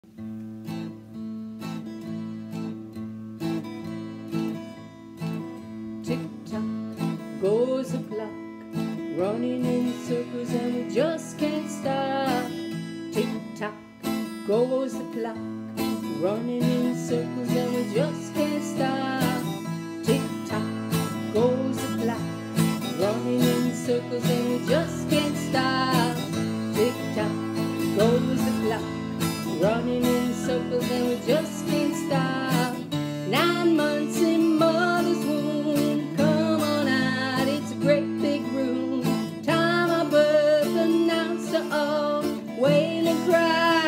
Tick-tock goes the clock, running in circles and we just can't stop. Tick-tock goes the clock, running in circles and we just can't stop. Tick-tock goes the clock, running in circles and we just can't stop. Tick-tock goes the clock, running in circles and we just can't stop. 9 months in mother's womb, come on out, it's a great big room. Time of birth announced to all, wail and cry,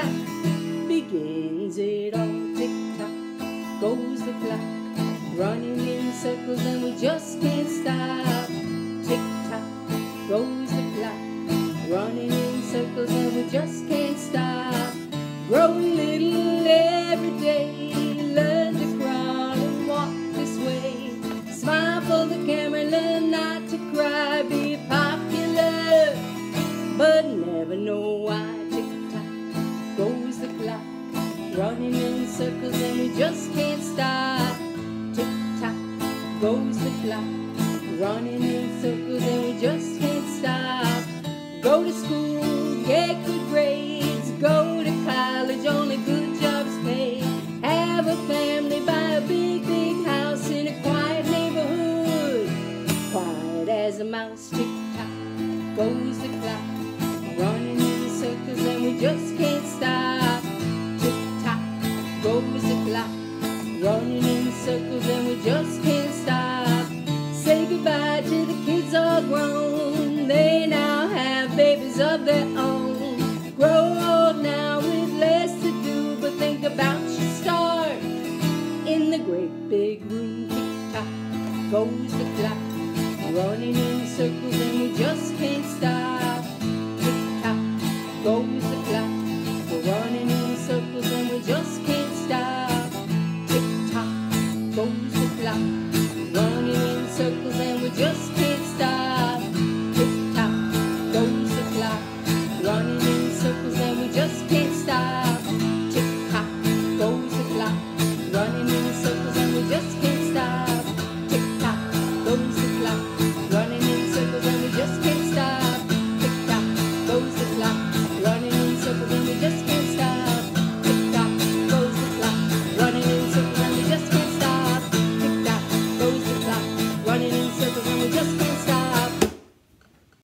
begins it all. Tick-tock goes the clock, running in circles and we just can't stop. Tick-tock goes the clock, running in circles and we just can't stop. Growing little every day, learn to crawl and walk this way. Smile for the camera, learn not to cry, be popular, but never know why. Tick-tock goes the clock, running in circles and we just can't stop. Tick-tock goes the clock, running in circles and we just can't stop. Go to school, get good grades, go to college, only good jobs pay. Have a family, buy a big, big house in a quiet neighborhood, quiet as a mouse. Tick-tock goes the clock, running in circles and we just can't stop. Tick-tock goes the clock, running in circles and we just can't stop. Say goodbye to the kids all grown, they now have babies of their own. Grow old now with less to do, but think about your start in the great big room. Tick-tock goes the clock, running in circles and we just can't stop. Tick-tock goes the clock,